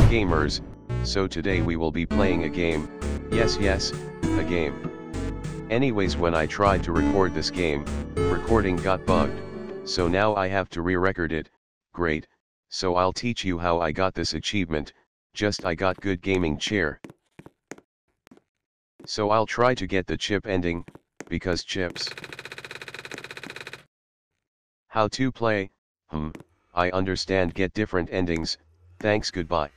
gamers, so today we will be playing a game, yes, a game. Anyways, when I tried to record this game, recording got bugged, so now I have to re-record it. Great, so I'll teach you how I got this achievement, just I got good gaming chair. So I'll try to get the chip ending, because chips. How to play, I understand, get different endings, thanks, goodbye.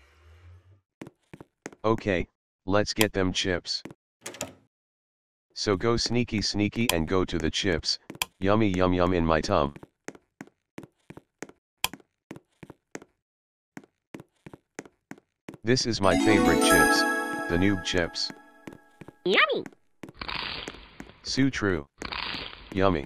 Okay, let's get them chips. So go sneaky and go to the chips, yummy yum yum in my tum. This is my favorite chips, the noob chips. Yummy! So true. Yummy.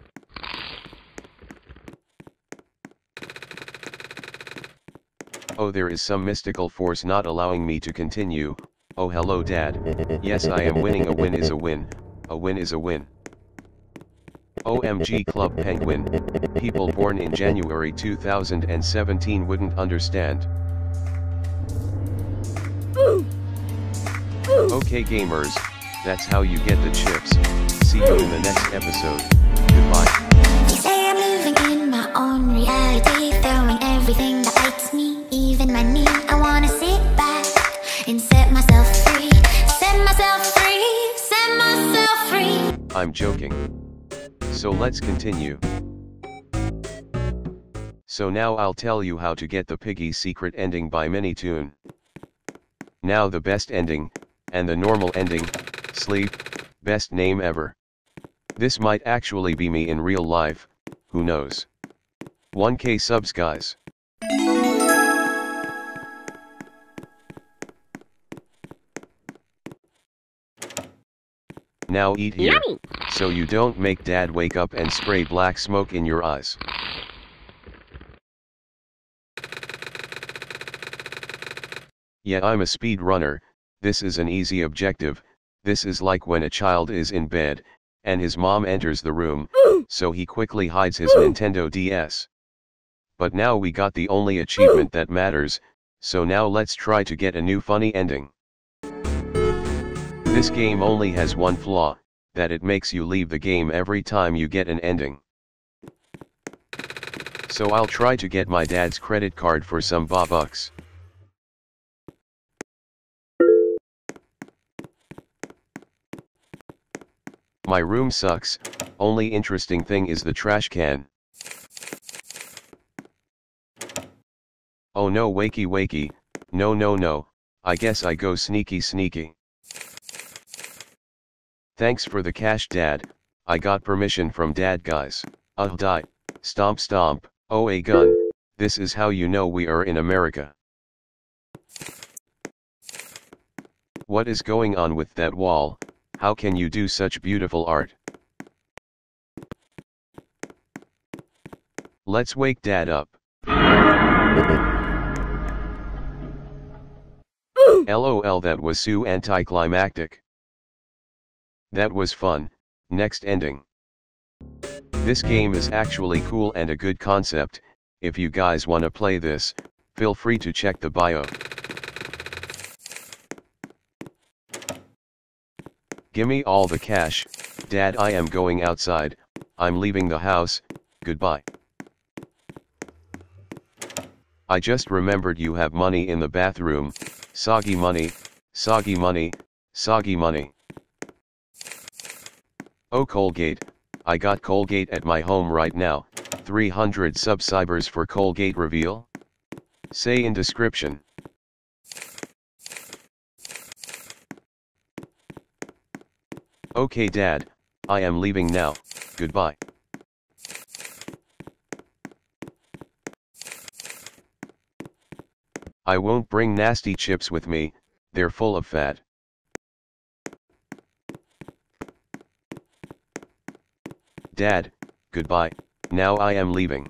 Oh, there is some mystical force not allowing me to continue. Oh, hello Dad. Yes, I am winning. A win is a win. A win is a win. OMG Club Penguin. People born in January 2017 wouldn't understand. Okay gamers, that's how you get the chips. See you in the next episode. Goodbye. They say I'm living in my own reality, throwing everything that bites me, even my knee. I wanna sit back and set myself free, set myself free, set myself free. I'm joking. So let's continue. So now I'll tell you how to get the Piggy Secret ending by Minitoon. Now the best ending, and the normal ending, sleep, best name ever. This might actually be me in real life, who knows. 1K subs guys. Now eat here, Yummy. so you don't make Dad wake up and spray black smoke in your eyes. Yeah, I'm a speed runner. This is an easy objective. This is like when a child is in bed, and his mom enters the room, so he quickly hides his Nintendo DS. But now we got the only achievement that matters, so now let's try to get a new funny ending. This game only has one flaw, that it makes you leave the game every time you get an ending. So I'll try to get my dad's credit card for some bucks. My room sucks, only interesting thing is the trash can. Oh no, wakey, no, I guess I go sneaky. Thanks for the cash Dad, I got permission from Dad guys. Die, stomp, oh a gun, this is how you know we are in America. What is going on with that wall? How can you do such beautiful art? Let's wake Dad up. LOL, that was so anticlimactic. That was fun. Next ending. This game is actually cool and a good concept. If you guys wanna play this, feel free to check the bio. Gimme all the cash, Dad, I am going outside, I'm leaving the house, goodbye. I just remembered you have money in the bathroom, soggy money. Oh Colgate, I got Colgate at my home right now, 300 subscribers for Colgate reveal? Say in description. Okay Dad, I am leaving now, goodbye. I won't bring nasty chips with me, they're full of fat. Dad, goodbye, now I am leaving.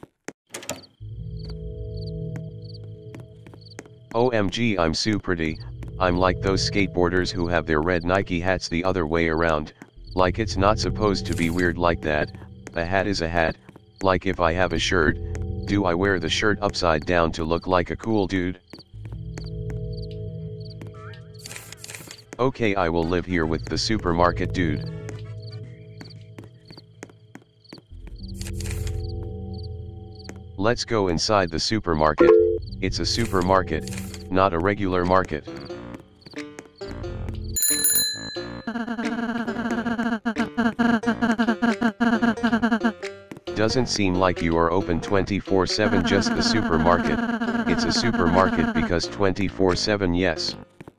OMG, I'm so pretty. I'm like those skateboarders who have their red Nike hats the other way around, like it's not supposed to be weird like that. A hat is a hat, like if I have a shirt, do I wear the shirt upside down to look like a cool dude? Okay, I will live here with the supermarket dude. Let's go inside the supermarket. It's a supermarket, not a regular market. Doesn't seem like you are open 24/7, just the supermarket. It's a supermarket because 24/7, yes.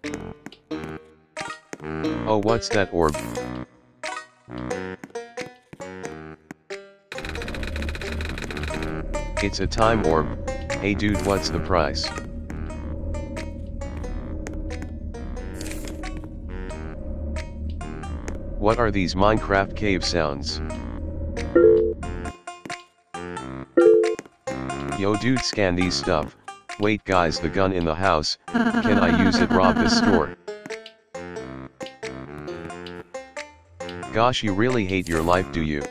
Oh, what's that orb? It's a time orb. Hey dude, what's the price? What are these Minecraft cave sounds? Yo dude, scan these stuff. Wait guys, the gun in the house, can I use it? Rob this store. Gosh, you really hate your life, do you?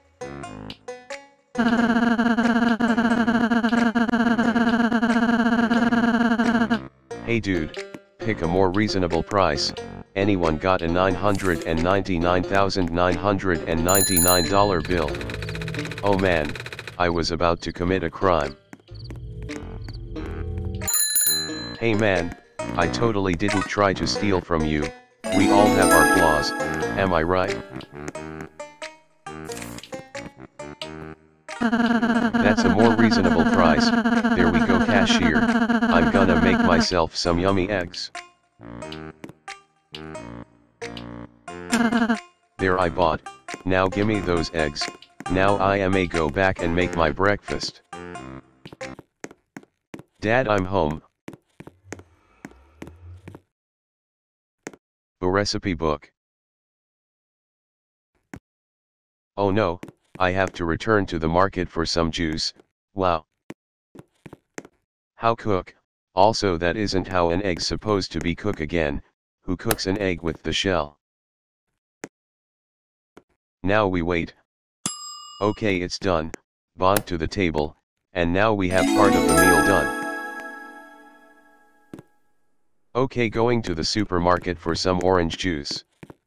Hey dude, pick a more reasonable price. Anyone got a $999,999 bill? Oh man, I was about to commit a crime. Hey man, I totally didn't try to steal from you. We all have our flaws, am I right? That's a more reasonable price. There we go, cashier. I'm gonna make myself some yummy eggs. There, I bought. Now gimme those eggs. Now I may go back and make my breakfast. Dad, I'm home. A recipe book. Oh no, I have to return to the market for some juice. Wow. How cook? Also, that isn't how an egg's supposed to be cooked again. Who cooks an egg with the shell? Now we wait. Okay, it's done. Bond to the table, and now we have part of the meal done. Okay, going to the supermarket for some orange juice.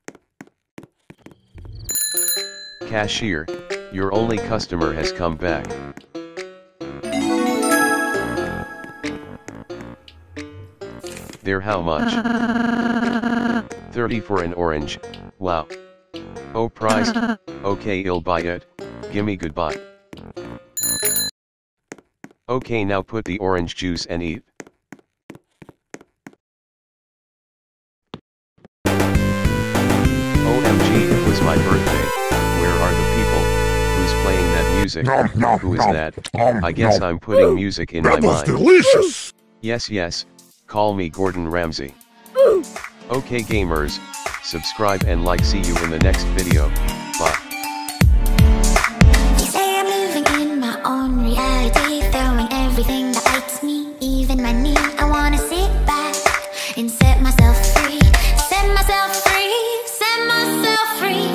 Cashier, your only customer has come back. There, how much? 30 for an orange. Wow. Oh, price. Okay, I'll buy it. Gimme, goodbye. Okay, now put the orange juice and eat. OMG, it was my birthday. Where are the people? Who's playing that music? Who is that? I guess I'm putting music in my mind. Delicious! Yes, call me Gordon Ramsay. Okay gamers, subscribe and like, see you in the next video.